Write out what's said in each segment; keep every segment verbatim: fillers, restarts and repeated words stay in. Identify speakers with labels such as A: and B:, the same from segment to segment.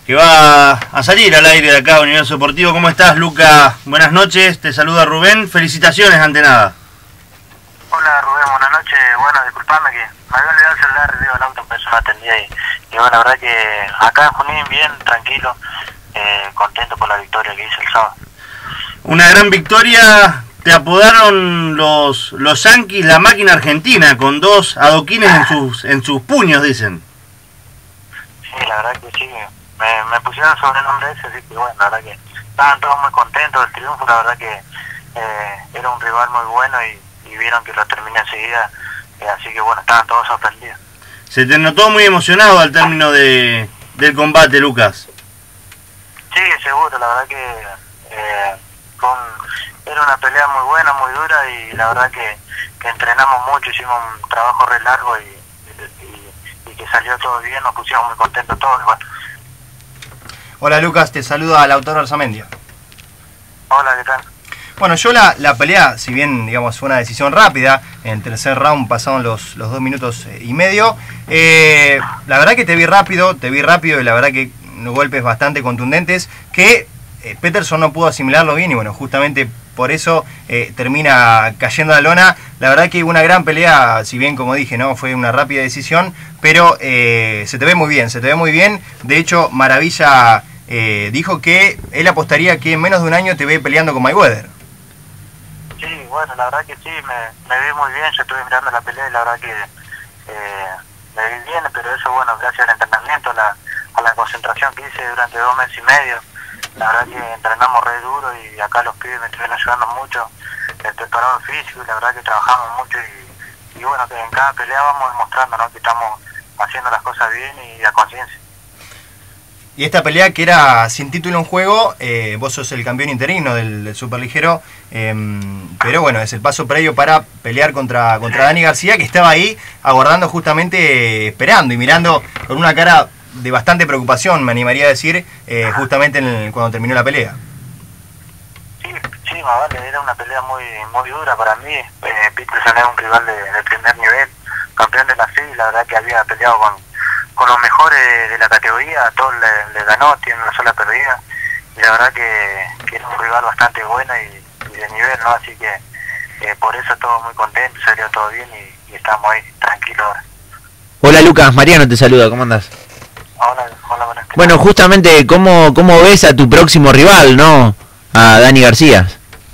A: que va a salir al aire de acá, Universo Deportivo. ¿Cómo estás, Luca? Buenas noches, te saluda Rubén. Felicitaciones ante nada.
B: Hola Rubén, buenas noches. Bueno, disculpame que me había olvidado el celular, digo, el auto, por eso no atendía. Y, y bueno, la verdad que acá en Junín, bien, tranquilo, eh, contento por la victoria que hice el sábado.
A: Una gran victoria. Te apodaron los los Yankees la máquina argentina, con dos adoquines en sus en sus puños, dicen.
B: Sí, la verdad que sí, me, me pusieron el sobrenombre ese, así que bueno, la verdad que estaban todos muy contentos del triunfo. La verdad que eh, era un rival muy bueno y, y vieron que lo terminé enseguida, eh, así que bueno, estaban todos sorprendidos.
A: Se te notó muy emocionado al término de del combate, Lucas.
B: Sí, seguro, la verdad que eh, con, era una pelea muy buena, muy dura, y la verdad que, que entrenamos mucho, hicimos un trabajo re largo y, y, y que salió todo bien, nos pusimos muy contentos todos. Bueno.
C: Hola Lucas, te saluda el autor Arzamendia.
B: Hola, ¿qué tal?
C: Bueno, yo la, la pelea, si bien digamos fue una decisión rápida, en el tercer round pasaron los, los dos minutos y medio, eh, la verdad que te vi rápido, te vi rápido y la verdad que golpes bastante contundentes que eh, Peterson no pudo asimilarlo bien y bueno, justamente por eso eh, termina cayendo a la lona. La verdad que una gran pelea, si bien como dije, no fue una rápida decisión, pero eh, se te ve muy bien, se te ve muy bien. De hecho, Maravilla eh, dijo que él apostaría que en menos de un año te ve peleando con Mayweather.
B: Sí, bueno, la verdad que sí, me, me vi muy bien, yo estuve mirando la pelea y la verdad que eh, me vi bien, pero eso bueno, gracias al entrenamiento, a la, a la concentración que hice durante dos meses y medio. La verdad que entrenamos re duro y acá los pibes me estuvieron ayudando mucho, el preparador físico, y la verdad que trabajamos mucho y, y bueno, que en cada pelea vamos demostrando, ¿no?, que estamos haciendo las cosas bien y a conciencia.
C: Y esta pelea que era sin título en juego, eh, vos sos el campeón interino del, del superligero, eh, pero bueno, es el paso previo para pelear contra, contra Dani García, que estaba ahí aguardando justamente, eh, esperando y mirando con una cara de bastante preocupación, me animaría a decir, eh, justamente en el, cuando terminó la pelea.
B: Sí, sí, más vale, era una pelea muy muy dura para mí. Eh, Peterson es un rival de, de primer nivel, campeón de la C I, la verdad que había peleado con, con los mejores de la categoría, a todos le, le ganó, tiene una sola perdida, y la verdad que, que era un rival bastante bueno y, y de nivel, ¿no? Así que eh, por eso todos muy contentos, salió todo bien y, y estamos ahí tranquilos ahora.
D: Hola Lucas, Mariano te saluda, ¿cómo andás?
B: Hola, hola, buenas.
D: Bueno, justamente, ¿cómo, ¿cómo ves a tu próximo rival, no? A Dani García.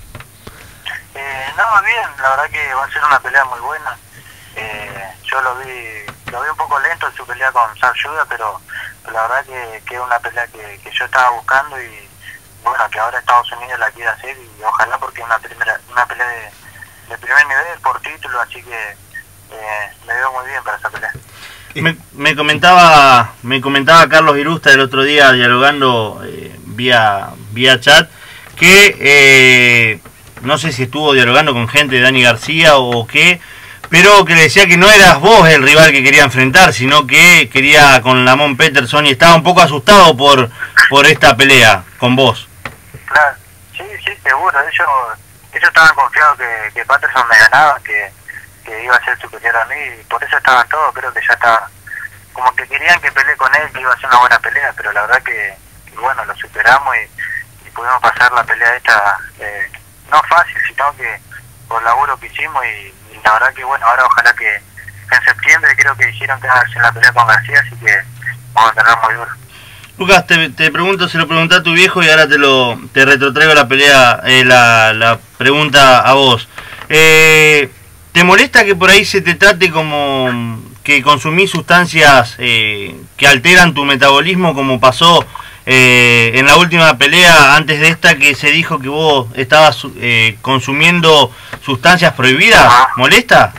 B: Eh, no, bien, la verdad que va a ser una pelea muy buena. Eh, yo lo vi lo vi un poco lento en su pelea con Sam Yuda, pero, pero la verdad que, que es una pelea que, que yo estaba buscando y bueno, que ahora Estados Unidos la quiere hacer y ojalá, porque es una, primera, una pelea de, de primer nivel por título, así que eh, me veo muy bien para esa pelea.
A: Me, me comentaba me comentaba Carlos Irusta el otro día, dialogando eh, vía vía chat, que eh, no sé si estuvo dialogando con gente de Dani García o qué, pero que le decía que no eras vos el rival que quería enfrentar, sino que quería con Lamont Peterson, y estaba un poco asustado por por esta pelea con vos.
B: Claro, sí, sí, seguro. Ellos, ellos estaban confiados que, que Peterson me ganaba, que que iba a ser superior a mí, y por eso estaban todos, creo que ya estaba, como que querían que peleé con él, que iba a ser una buena pelea, pero la verdad que, que bueno, lo superamos y, y pudimos pasar la pelea esta, eh, no fácil, sino que por el laburo que hicimos, y, y la verdad que bueno, ahora ojalá que, que en septiembre creo que dijeron que iban a hacer la pelea con García, así que vamos a tener muy duro.
A: Lucas, te, te pregunto, se lo pregunté a tu viejo y ahora te lo te retrotraigo la pelea, eh, la, la pregunta a vos. Eh... ¿Te molesta que por ahí se te trate como que consumís sustancias eh, que alteran tu metabolismo, como pasó eh, en la última pelea antes de esta, que se dijo que vos estabas eh, consumiendo sustancias prohibidas? ¿Molesta?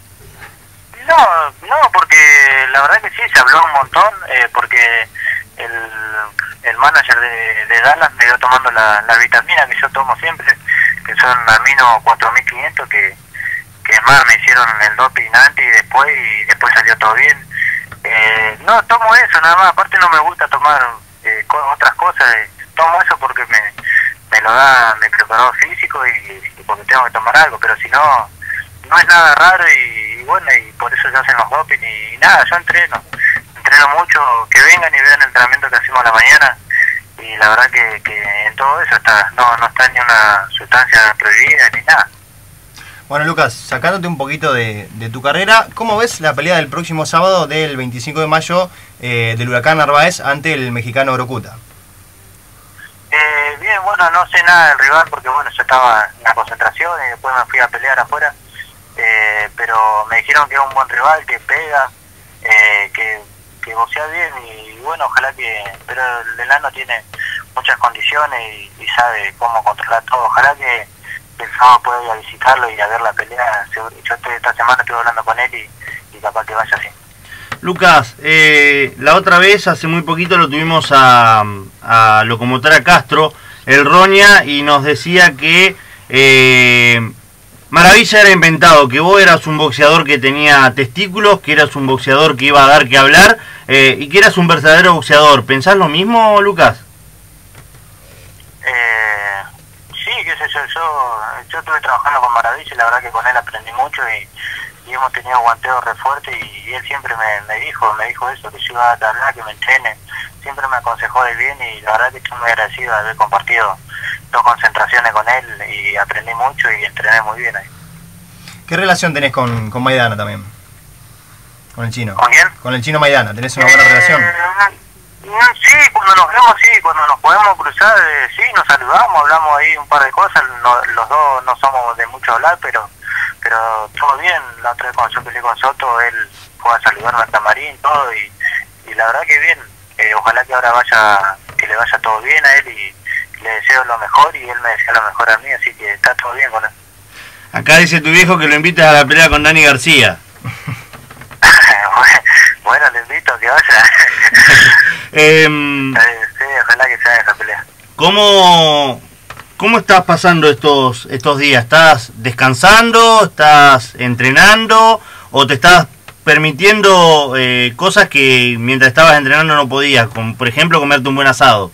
B: Sí. No, no, porque la verdad que sí, se habló un montón, eh, porque el, el manager de, de Dallas me dio tomando la, la vitamina que yo tomo siempre, que son amino cuatro mil quinientos, que que más me hicieron el doping antes y después, y después salió todo bien. Eh, no, tomo eso nada más, aparte no me gusta tomar eh, otras cosas, eh, tomo eso porque me, me lo da mi preparador físico y, y porque tengo que tomar algo, pero si no, no es nada raro, y, y bueno, y por eso se hacen los doping y, y nada, yo entreno, entreno mucho, que vengan y vean el entrenamiento que hacemos a la mañana, y la verdad que, que en todo eso está no no está ni una sustancia prohibida ni nada.
C: Bueno, Lucas, sacándote un poquito de, de tu carrera, ¿cómo ves la pelea del próximo sábado del veinticinco de mayo eh, del Huracán Narváez ante el mexicano Orocuta?
B: Eh, bien, bueno, no sé nada del rival porque bueno, yo estaba en la concentración y después me fui a pelear afuera, eh, pero me dijeron que es un buen rival, que pega, eh, que, que boxea bien y bueno, ojalá que, pero el enano tiene muchas condiciones y, y sabe cómo controlar todo, ojalá que el sábado pueda ir a visitarlo y a ver la pelea. Yo estoy, esta semana estuve hablando con él y, y capaz que vaya así.
A: Lucas, eh, la otra vez, hace muy poquito, lo tuvimos a, a Locomotora Castro, el Roña, y nos decía que eh, Maravilla era inventado, que vos eras un boxeador que tenía testículos, que eras un boxeador que iba a dar que hablar, eh, y que eras un verdadero boxeador. ¿Pensás lo mismo, Lucas?
B: Eh, sí, qué sé yo, yo, yo estuve trabajando con Maravilla y la verdad que con él aprendí mucho y y hemos tenido guanteos re fuertes y, y él siempre me, me dijo me dijo eso, que yo iba a hablar, que me entrene, siempre me aconsejó de bien y la verdad que estoy muy agradecido de haber compartido dos concentraciones con él y aprendí mucho y entrené muy bien ahí.
C: ¿Qué relación tenés con, con Maidana también? Con el chino.
B: ¿Con quién?
C: Con el chino Maidana, ¿tenés una buena
B: eh,
C: relación?
B: Sí, cuando nos vemos, sí, cuando nos podemos cruzar, eh, sí, nos saludamos, hablamos ahí un par de cosas, no, los dos no somos de mucho hablar, pero pero todo bien. La otra vez cuando yo peleé con Soto, él fue a saludarme al camarín, todo, y, y la verdad que bien, eh, ojalá que ahora vaya, que le vaya todo bien a él y le deseo lo mejor y él me desea lo mejor a mí, así que está todo bien con él.
A: Acá dice tu viejo que lo invitas a la pelea con Dani García.
B: Bueno, le invito a que vaya.
A: eh,
B: sí, ojalá que sea esa pelea.
A: ¿Cómo... ¿Cómo estás pasando estos estos días? ¿Estás descansando? ¿Estás entrenando? ¿O te estás permitiendo eh, cosas que mientras estabas entrenando no podías? Como por ejemplo comerte un buen asado.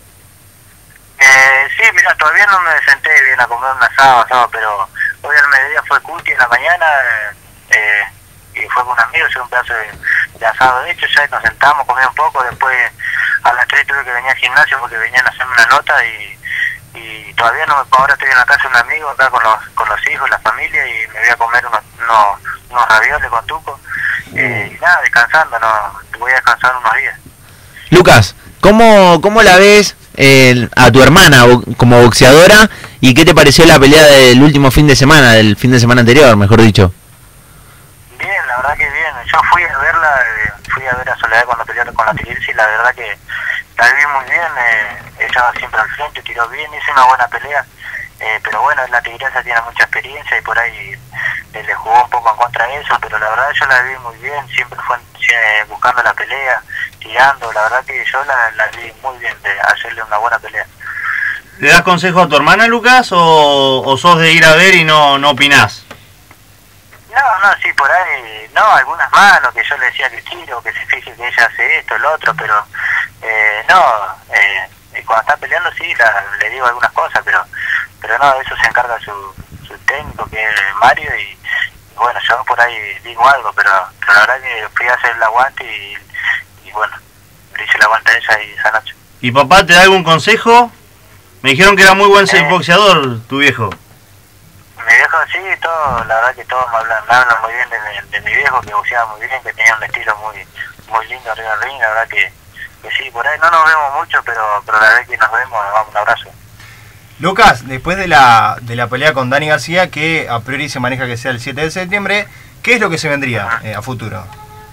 B: Eh, sí, mira, todavía no me senté bien a comer un asado, asado pero hoy al mediodía fue cuti en la mañana eh, y fue con un amigo, hice un pedazo de, de asado de hecho, ya nos sentamos, comí un poco, después a las tres tuve que venir al gimnasio porque venían a hacerme una nota y y todavía no, ahora estoy en la casa de un amigo acá con los con los hijos, la familia y me voy a comer unos unos, unos ravioles con tuco eh, y nada, descansando, no voy a descansar unos días.
D: Lucas, ¿cómo, cómo la ves eh, a tu hermana como boxeadora y qué te pareció la pelea del último fin de semana, del fin de semana anterior, mejor dicho?
B: Bien, la verdad que bien, yo fui a verla, eh, fui a ver a Soledad cuando pelearon con la Tigris y la verdad que la vi muy bien, eh, estaba siempre al frente, tiró bien, hizo una buena pelea, eh, pero bueno, la Tigresa tiene mucha experiencia y por ahí eh, le jugó un poco en contra de eso, pero la verdad yo la vi muy bien, siempre fue eh, buscando la pelea, tirando, la verdad que yo la, la vi muy bien, de hacerle una buena pelea.
A: ¿Le das consejo a tu hermana, Lucas, o, o sos de ir a ver y no, no opinás?
B: No, no, sí, por ahí, no, algunas manos que yo le decía que tiro, que se fije que ella hace esto, lo otro, pero eh, no, eh, cuando está peleando sí, la, le digo algunas cosas, pero pero no, de eso se encarga su, su técnico, que es Mario, y, y bueno, yo por ahí digo algo, pero, pero la verdad que fui a hacer el aguante y, y bueno, le hice el aguante a ella y esa noche.
A: ¿Y papá te da algún consejo? Me dijeron que era muy buen
B: Eh,
A: boxeador tu viejo.
B: Mi viejo sí, todo, la verdad que todos me hablan, me hablan muy bien de, mi- de mi viejo, que boxeaba muy bien, que tenía un estilo muy muy lindo arriba del ring, la verdad que, que sí, por ahí no nos vemos mucho, pero, pero la vez que nos vemos, nos damos un abrazo.
C: Lucas, después de la, de la pelea con Dani García, que a priori se maneja que sea el siete de septiembre, ¿qué es lo que se vendría eh, a futuro?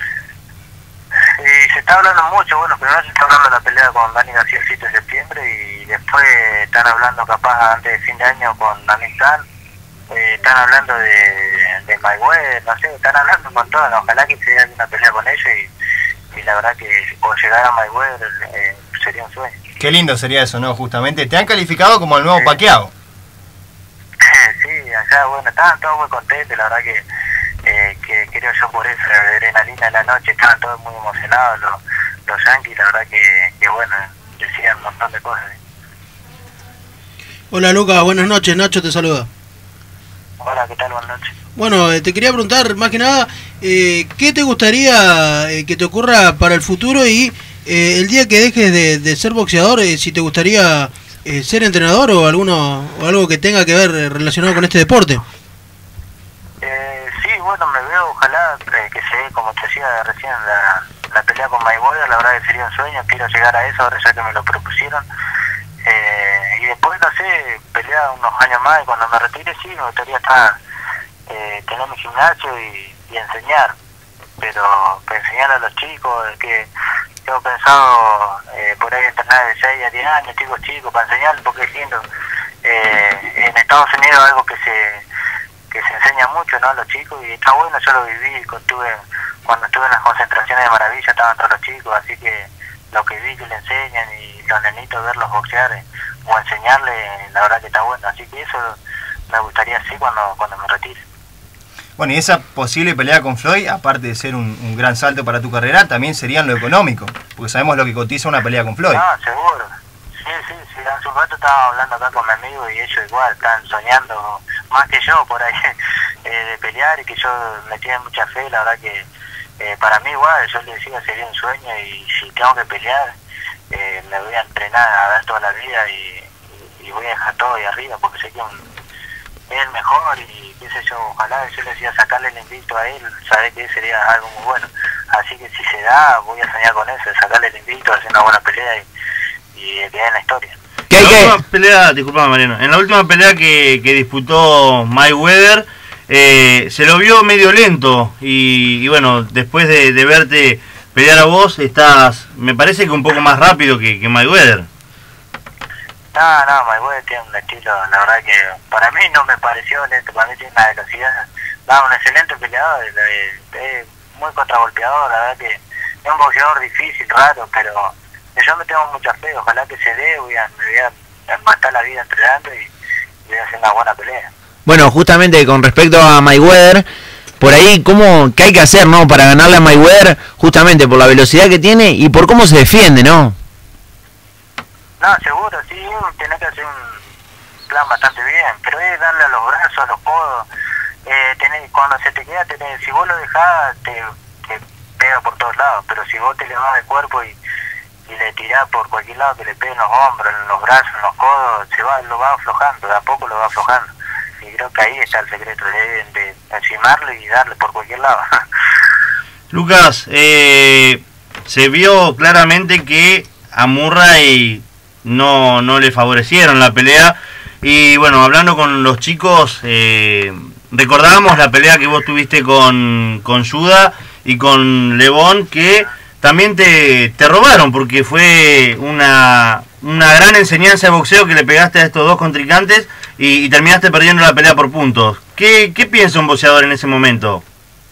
B: Y se está hablando mucho, bueno, primero se está hablando de la pelea con Dani García el siete de septiembre y después están hablando capaz antes de fin de año con Amir Khan, eh, están hablando de, de Mayweather, no sé, están hablando con todo, ojalá que se dé alguna pelea con ellos y, y la verdad que o llegar a Mayweather eh, sería un sueño.
C: Qué lindo sería eso, ¿no? Justamente, te han calificado como el nuevo
B: Sí.
C: Pacquiao.
B: Sí, allá, bueno, estaban todos muy contentos, la verdad que, eh, que creo yo por esa adrenalina en la noche, estaban todos muy emocionados los, los yankees, la verdad que, que bueno, decían un montón de cosas.
E: Hola Lucas, buenas noches, Nacho te saluda.
B: Hola, ¿qué tal? Buenas noches.
E: Bueno, eh, te quería preguntar más que nada, eh, ¿qué te gustaría eh, que te ocurra para el futuro y eh, el día que dejes de, de ser boxeador, eh, si te gustaría eh, ser entrenador o alguno o algo que tenga que ver eh, relacionado con este deporte.
B: Eh, sí, bueno, me veo, ojalá eh, que se dé, como te decía recién, la, la pelea con Mayweather. La verdad que sería un sueño, quiero llegar a eso, ahora ya que me lo propusieron. Eh, y después, no sé, pelear unos años más y cuando me retire, sí, me gustaría estar, eh, tener mi gimnasio y, y enseñar, pero para enseñar a los chicos, que tengo pensado eh, por ahí entrenar de seis a diez años, chicos chicos, para enseñarles, porque es lindo. Eh, en Estados Unidos es algo que se que se enseña mucho, ¿no?, a los chicos, y está bueno. Yo lo viví cuando estuve, cuando estuve en las concentraciones de Maravilla, estaban todos los chicos, así que lo que vi que le enseñan y los nenitos verlos boxear eh, o enseñarles, la verdad que está bueno, así que eso me gustaría así cuando, cuando me retire.
C: Bueno, y esa posible pelea con Floyd, aparte de ser un, un gran salto para tu carrera, también sería en lo económico, porque sabemos lo que cotiza una pelea con Floyd.
B: Ah, seguro. Sí, sí, sí. Hace un rato estaba hablando acá con mi amigo y ellos igual están soñando, más que yo por ahí, eh, de pelear, y que yo me tiene mucha fe. La verdad que eh, para mí igual, yo les decía, sería un sueño, y si tengo que pelear, eh, me voy a entrenar a ver toda la vida y, y, y voy a dejar todo ahí arriba, porque sé que un, es el mejor, y qué sé yo, ojalá. Yo le decía, sacarle el invicto a él, sabe que sería algo muy bueno, así que si se da, voy a soñar con eso, sacarle el invicto, hacer una buena pelea y y queda en la historia.
A: ¿Qué, en la qué? última pelea, disculpame Mariano, en la última pelea que, que disputó Mayweather, eh, se lo vio medio lento, y, y bueno, después de, de verte pelear a vos, estás, me parece que un poco más rápido que, que Mayweather.
B: No, no, Mayweather tiene un estilo, la verdad que para mí no me pareció lento, para mí tiene una velocidad, no, un excelente peleador, es muy contragolpeador, la verdad que es un boxeador difícil, raro, pero yo me tengo mucha fe, ojalá que se dé, voy a, me voy a matar la vida entrenando y voy a hacer una buena pelea.
D: Bueno, justamente con respecto a Mayweather, por ahí, ¿cómo, qué hay que hacer, no, para ganarle a Mayweather, justamente por la velocidad que tiene y por cómo se defiende, ¿no?
B: No, seguro, sí, tenés que hacer un plan bastante bien, pero es darle a los brazos, a los codos, eh, tenés, cuando se te queda, tenés, si vos lo dejás, te, te pega por todos lados, pero si vos te le vas de cuerpo y y le tirás por cualquier lado, que le pegue en los hombros, en los brazos, en los codos, se va, lo va aflojando, de a poco lo va aflojando. Y creo que ahí está el secreto, de, de encimarlo y darle por cualquier lado.
A: Lucas, eh, se vio claramente que a Murray no, no le favorecieron la pelea, y bueno, hablando con los chicos, eh, recordábamos la pelea que vos tuviste con, con Yuda y con Lebón, que también te, te robaron, porque fue una, una gran enseñanza de boxeo que le pegaste a estos dos contrincantes y, y terminaste perdiendo la pelea por puntos. ¿Qué, qué piensa un boxeador en ese momento?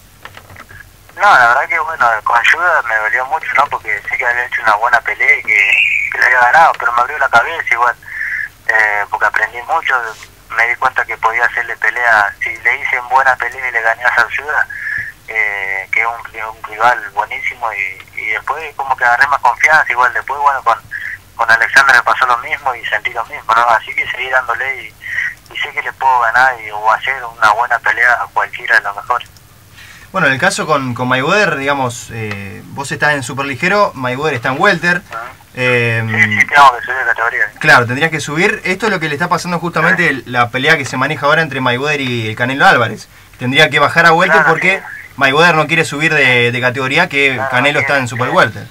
B: No, la verdad que bueno, con Yuda me dolió mucho, ¿no? Porque sé que había hecho una buena pelea y que, que le había ganado, pero me abrió la cabeza igual, eh, porque aprendí mucho, me di cuenta que podía hacerle pelea, si le hice en buena pelea y le gané a Yuda, eh, que es un, un rival buenísimo, y, y después como que agarré más confianza, igual después bueno con, con Alexander me pasó lo mismo y sentí lo mismo, ¿no? Así que seguí dándole y, y sé que le puedo ganar y, o hacer una buena pelea a cualquiera de los mejores.
C: Bueno, en el caso con, con Mayweather, digamos, eh, vos estás en superligero, Mayweather está en welter.
B: Uh-huh.
C: eh,
B: sí, sí, tengo que subir de categoría.
C: Claro, tendrías que subir. Esto es lo que le está pasando justamente el, la pelea que se maneja ahora entre Mayweather y el Canelo Álvarez. Tendría que bajar a welter, claro, porque sí. Mayweather no quiere subir de, de categoría, que claro, Canelo no está en super welter.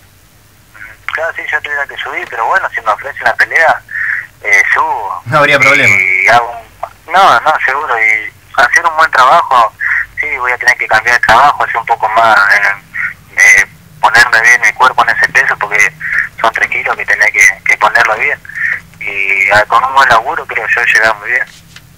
B: Claro, sí, yo tendría que subir, pero bueno, si me ofrece una pelea, eh, subo.
C: No habría problema.
B: Y hago un... No, no, seguro, y hacer un buen trabajo. Sí, voy a tener que cambiar de trabajo, hacer un poco más, eh, eh, ponerme bien mi cuerpo en ese peso, porque son tres kilos que tenés que, que ponerlo bien. Y ah, con un buen laburo creo yo llegar muy bien.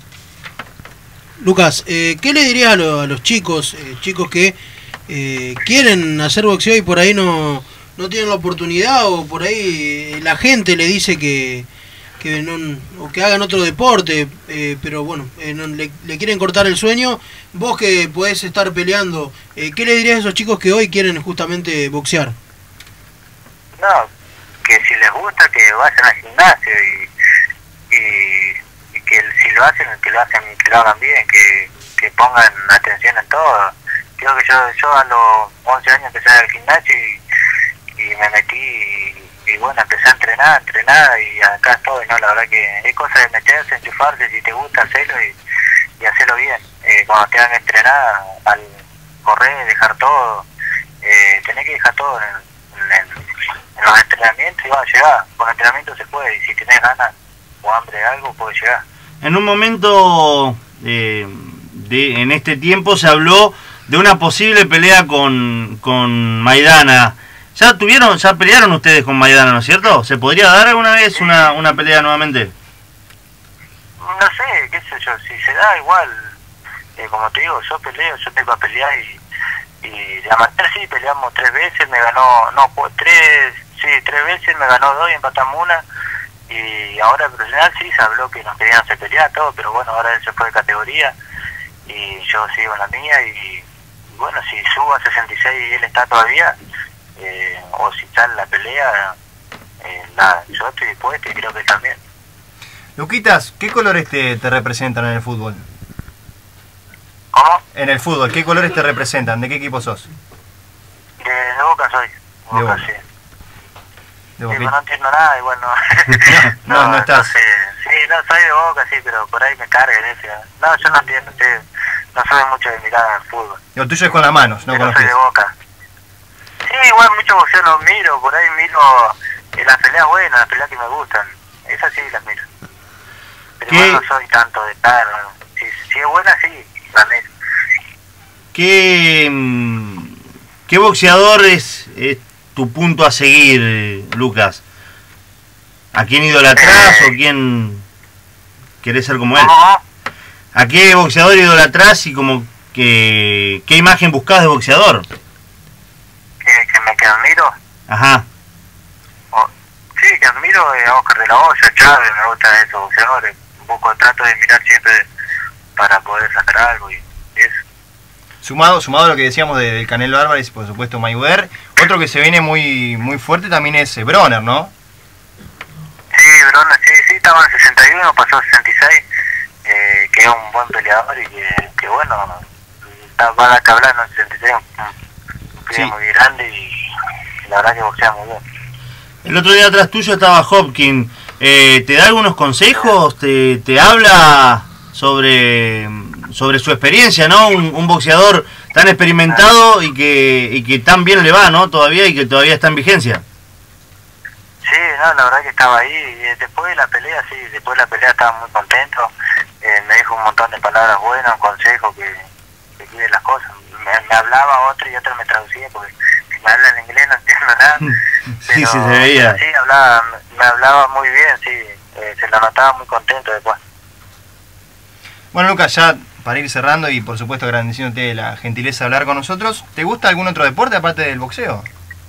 E: Lucas, eh, ¿qué le dirías a, lo, a los chicos, eh, chicos que eh, quieren hacer boxeo y por ahí no, no tienen la oportunidad, o por ahí la gente le dice que... que no, o que hagan otro deporte, eh, pero bueno, eh, no, le, le quieren cortar el sueño? Vos que podés estar peleando, eh, ¿qué le dirías a esos chicos que hoy quieren justamente boxear?
B: No, que si les gusta, que vayan al gimnasio y, y, y que si lo hacen, que lo hacen, que lo hagan bien, que, que pongan atención en todo. Creo que yo, yo a los once años empecé al gimnasio y y me metí y, y bueno, empecé a entrenar, a entrenar y acá estoy, ¿no? La verdad que es cosa de meterse, enchufarse, si te gusta hacerlo y, y hacerlo bien. Eh, cuando te hagan entrenar, al correr, dejar todo, eh, tenés que dejar todo en, en, en los entrenamientos y va a llegar. Con entrenamiento se puede, y si tenés ganas o hambre de algo, puedes llegar.
A: En un momento, eh, de, en este tiempo se habló de una posible pelea con, con Maidana. ¿Ya tuvieron, ya pelearon ustedes con Maidana, no es cierto? ¿Se podría dar alguna vez una, una pelea nuevamente?
B: No sé, qué sé yo, si se da igual, eh, como te digo, yo peleo, yo tengo a pelear y, y de amateur sí, peleamos tres veces, me ganó, no, tres, sí, tres veces, me ganó dos y empatamos una. Y ahora el profesional sí se habló que nos querían hacer pelear todo, pero bueno, ahora él se fue de categoría y yo sigo en la mía y, y bueno, si subo a sesenta y seis y él está todavía, eh, o si sale la pelea, eh, la, yo estoy dispuesto y creo que él también.
C: Luquitas, ¿qué colores te, te representan en el fútbol?
B: ¿Cómo?
C: En el fútbol, ¿qué colores te representan? ¿De qué equipo sos?
B: De, de Boca soy, de
C: De
B: Boca,
C: Boca.
B: sí.
C: De
B: Sí,
C: Boca.
B: pero no entiendo nada y bueno,
C: No, no estás.
B: sé. Sí, no, soy de Boca, sí, pero por ahí me cargan ese. No, yo no entiendo, sí, no soy mucho de mirar al fútbol.
C: Lo tuyo es con las manos, no
B: Yo
C: con los
B: soy
C: pies.
B: de Boca. Sí, igual mucho boxeo los miro, por ahí miro eh, las peleas buenas, las peleas que me gustan, esas sí las miro. Pero
A: ¿Qué?
B: igual no soy tanto de estar, ¿no? si, si es buena sí, la miro.
A: ¿Qué, mm, qué boxeador es, es tu punto a seguir, Lucas? ¿A quién idolatrás
B: Eh.
A: o quién querés ser como él?
B: ¿Cómo?
A: ¿A qué boxeador idolatrás y como que qué imagen buscás de boxeador?
B: ¿Que, que me que admiro?
A: Ajá.
B: O- sí, que admiro eh, a Oscar de la Hoya, Chávez, me gustan esos boxeadores. Un poco trato de mirar siempre para poder sacar algo y eso.
C: Sumado, sumado a lo que decíamos de- del Canelo Álvarez y por supuesto Mayweather, otro que se viene muy muy fuerte también es eh, Broner, ¿no?
B: Sí, Brona, sí, sí, estaba en sesenta y uno, pasó a sesenta y seis, eh, que es un buen peleador y que, que bueno, está, va a dar que hablar, ¿no? sesenta y seis, un pibe
C: Sí.
B: muy grande y, y la verdad que boxea muy bien.
A: El otro día atrás tuyo estaba Hopkins. Eh, ¿Te da algunos consejos? ¿Te, te habla sobre, sobre su experiencia, ¿no? Un, un boxeador tan experimentado y que, y que tan bien le va, ¿no? Todavía y que todavía está en vigencia.
B: Sí, no, la verdad que estaba ahí, y eh, después de la pelea, sí, después de la pelea estaba muy contento, eh, me dijo un montón de palabras buenas, un consejo que, que cuide las cosas, me, me hablaba otro y otro me traducía, porque si me habla en inglés no entiendo nada.
A: Sí,
B: pero,
A: sí, se veía.
B: pero sí, hablaba, me hablaba muy bien, sí, eh, se lo notaba muy contento después.
C: Bueno, Lucas, ya para ir cerrando y por supuesto agradeciéndote la gentileza de hablar con nosotros, ¿te gusta algún otro deporte aparte del boxeo?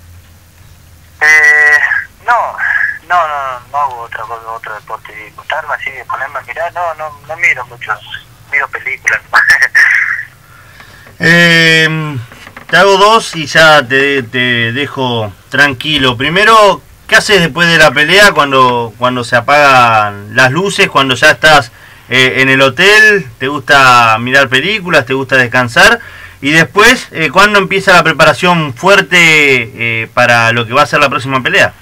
B: Eh, no, no, no, no hago otra cosa, otro deporte, y gustarme así, de ponerme a mirar, no, no, no miro mucho, miro películas.
A: Eh, te hago dos y ya te, te dejo tranquilo. Primero, ¿qué haces después de la pelea cuando, cuando se apagan las luces, cuando ya estás eh, en el hotel? ¿Te gusta mirar películas? ¿Te gusta descansar? Y después, eh, ¿cuándo empieza la preparación fuerte eh, para lo que va a ser la próxima pelea?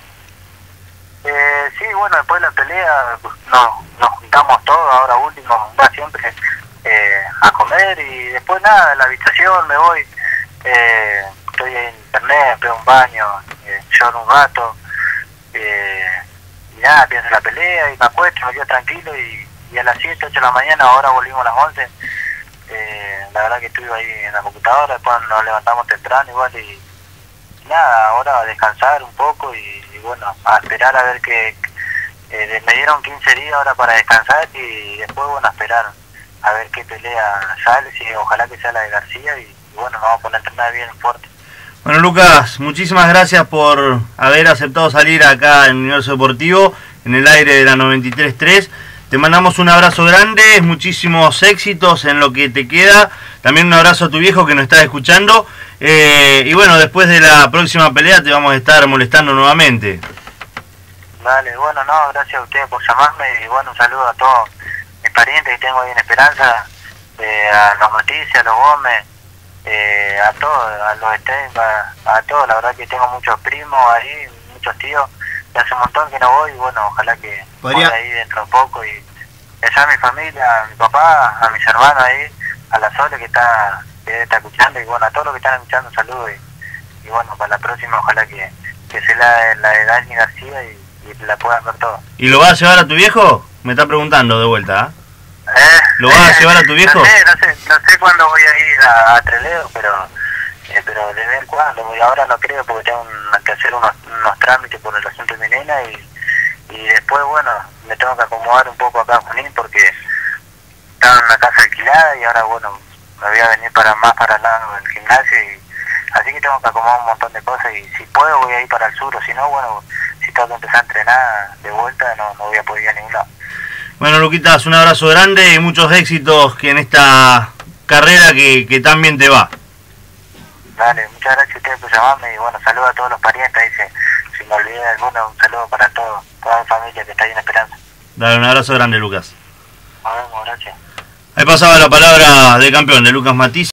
B: Eh, sí, bueno, después de la pelea no, nos juntamos todos, ahora último, va siempre eh, a comer y después nada, en la habitación me voy, eh, estoy en internet, pego un baño, eh, lloro un rato, eh, y nada, pienso en la pelea y me acuesto, me quedo tranquilo y, y a las siete, ocho de la mañana, ahora volvimos a las once, eh, la verdad que estuve ahí en la computadora, después nos levantamos temprano igual y nada, ahora a descansar un poco y, y bueno, a esperar a ver que eh, me dieron quince días ahora para descansar y después bueno, a esperar a ver qué pelea sale, si ojalá que sea la de García y, y bueno, nos vamos a poner a entrenar bien fuerte.
A: Bueno, Lucas, muchísimas gracias por haber aceptado salir acá en Universo Deportivo, en el aire de la noventa y tres punto tres. Te mandamos un abrazo grande, muchísimos éxitos en lo que te queda. También un abrazo a tu viejo que nos está escuchando. Eh, y bueno, después de la próxima pelea te vamos a estar molestando nuevamente.
B: Dale, bueno, no, gracias a ustedes por llamarme y bueno, un saludo a todos mis parientes que tengo ahí en Esperanza, eh, a los Matisse, a los Gómez, eh, a todos, a los Stein, a, a todos, la verdad que tengo muchos primos ahí, muchos tíos, y hace un montón que no voy, y bueno, ojalá que
C: ¿Podría?
B: voy ahí dentro de poco, y allá a mi familia, a mi papá, a mis hermanos ahí, a la Sole que está, que está escuchando, y bueno, a todos los que están escuchando, un saludo, y, y bueno, para la próxima ojalá que, que sea la, la de Dani García y, y la puedan ver todos.
A: ¿Y lo vas a llevar a tu viejo? Me está preguntando de vuelta, ¿eh?
B: Eh,
A: ¿Lo vas a llevar a tu viejo?
B: No sé, no sé, no sé cuándo voy a ir a, a Trelew, pero eh, pero de vez en cuando, voy ahora no creo porque tengo un, que hacer unos, unos trámites por el asunto de mi nena y, y después, bueno, me tengo que acomodar un poco acá en Junín porque estaba en una casa alquilada y ahora, bueno, me voy a venir para más para el lado del gimnasio y así que tengo que acomodar un montón de cosas y si puedo voy a ir para el sur o si no, bueno, si tengo que empezar a entrenar de vuelta no, no voy a poder ir a ningún lado.
A: Bueno, Luquitas, un abrazo grande y muchos éxitos que en esta carrera que, que tan bien te va.
B: Dale, muchas gracias a ustedes por llamarme y bueno, saludos a todos los parientes, dice, si me olvidé de alguno, un saludo para todos, toda mi familia que está ahí en Esperanza.
A: Dale, un abrazo grande, Lucas.
B: Nos vemos, gracias.
A: Ahí pasaba la palabra de campeón de Lucas Matiz.